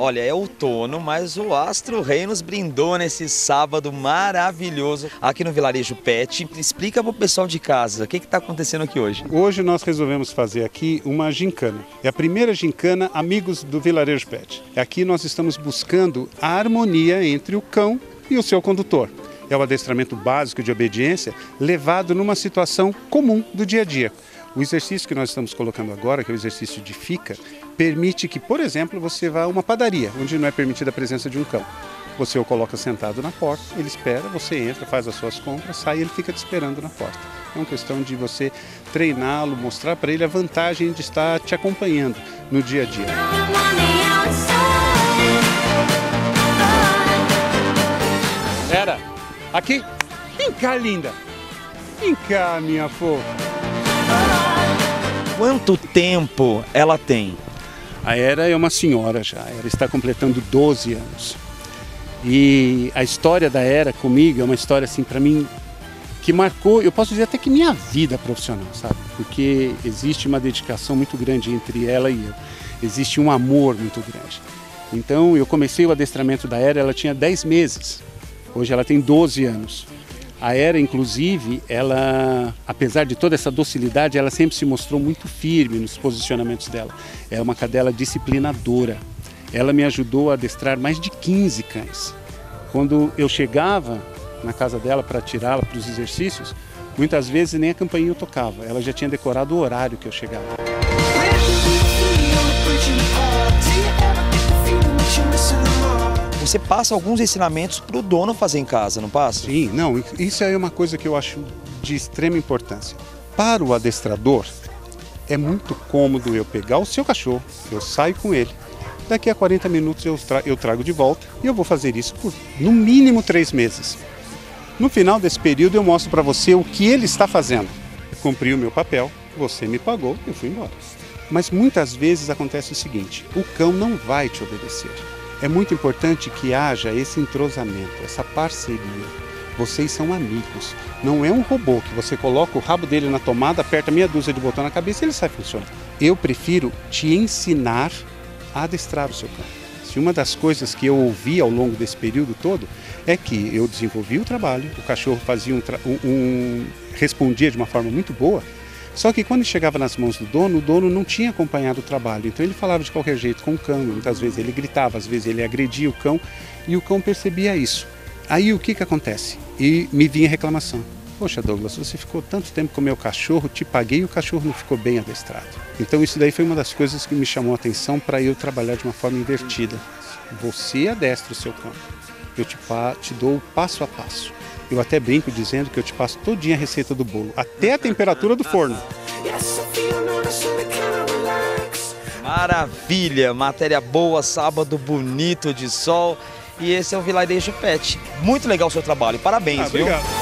Olha, é outono, mas o Astro Rei nos brindou nesse sábado maravilhoso aqui no Vilarejo Pet. Explica para o pessoal de casa, o que está acontecendo aqui hoje? Hoje nós resolvemos fazer aqui uma gincana. É a primeira gincana Amigos do Vilarejo Pet. Aqui nós estamos buscando a harmonia entre o cão e o seu condutor. É o adestramento básico de obediência levado numa situação comum do dia a dia. O exercício que nós estamos colocando agora, que é o exercício de fica, permite que, por exemplo, você vá a uma padaria, onde não é permitida a presença de um cão. Você o coloca sentado na porta, ele espera, você entra, faz as suas compras, sai e ele fica te esperando na porta. É uma questão de você treiná-lo, mostrar para ele a vantagem de estar te acompanhando no dia a dia. Era, aqui, vem cá, linda, vem cá, minha fofa. Quanto tempo ela tem? A Era é uma senhora já, ela está completando 12 anos. E a história da Era comigo é uma história assim para mim que marcou, eu posso dizer até que minha vida profissional, sabe? Porque existe uma dedicação muito grande entre ela e eu. Existe um amor muito grande. Então eu comecei o adestramento da Era, ela tinha 10 meses. Hoje ela tem 12 anos. A Era, inclusive, ela, apesar de toda essa docilidade, ela sempre se mostrou muito firme nos posicionamentos dela. É uma cadela disciplinadora. Ela me ajudou a adestrar mais de 15 cães. Quando eu chegava na casa dela para tirá-la para os exercícios, muitas vezes nem a campainha eu tocava. Ela já tinha decorado o horário que eu chegava. Você passa alguns ensinamentos para o dono fazer em casa, não passa? Sim, não, isso é uma coisa que eu acho de extrema importância. Para o adestrador, é muito cômodo eu pegar o seu cachorro, eu saio com ele, daqui a 40 minutos eu trago de volta e eu vou fazer isso por no mínimo 3 meses. No final desse período eu mostro para você o que ele está fazendo. Eu cumpri o meu papel, você me pagou, eu fui embora. Mas muitas vezes acontece o seguinte, o cão não vai te obedecer. É muito importante que haja esse entrosamento, essa parceria. Vocês são amigos. Não é um robô que você coloca o rabo dele na tomada, aperta meia dúzia de botão na cabeça e ele sai funcionando. Eu prefiro te ensinar a adestrar o seu cão. Se uma das coisas que eu ouvi ao longo desse período todo é que eu desenvolvi o trabalho, o cachorro fazia respondia de uma forma muito boa. Só que quando chegava nas mãos do dono, o dono não tinha acompanhado o trabalho. Então ele falava de qualquer jeito com o cão, muitas vezes ele gritava, às vezes ele agredia o cão e o cão percebia isso. Aí o que acontece? E me vinha reclamação. Poxa, Douglas, você ficou tanto tempo com o meu cachorro, te paguei e o cachorro não ficou bem adestrado. Então isso daí foi uma das coisas que me chamou a atenção para eu trabalhar de uma forma invertida. Você adestra o seu cão, eu te dou o passo a passo. Eu até brinco dizendo que eu te passo todinha a receita do bolo, até a temperatura do forno. Maravilha, matéria boa, sábado bonito de sol. E esse é o Vilarejo Pet. Muito legal o seu trabalho, parabéns, viu? Obrigado.